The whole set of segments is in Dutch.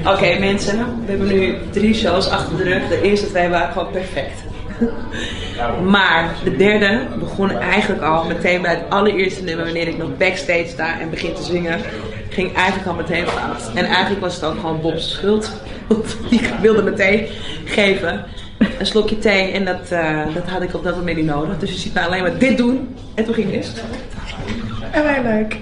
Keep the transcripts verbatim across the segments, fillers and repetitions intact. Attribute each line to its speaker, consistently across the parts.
Speaker 1: Oké okay, mensen, we hebben nu drie shows achter de rug. De eerste twee waren gewoon perfect. Maar de derde begon eigenlijk al meteen bij het allereerste nummer, wanneer ik nog backstage sta en begin te zingen. Ging eigenlijk al meteen fout. En eigenlijk was het ook gewoon Bob's schuld. Want die wilde meteen geven. Een slokje thee en dat, uh, dat had ik op dat moment niet nodig. Dus je ziet mij alleen maar dit doen. En toen ging het mis. En wij leuk.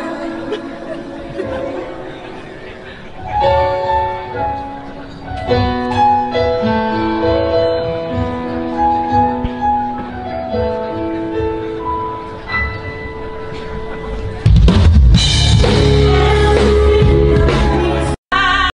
Speaker 2: Oh,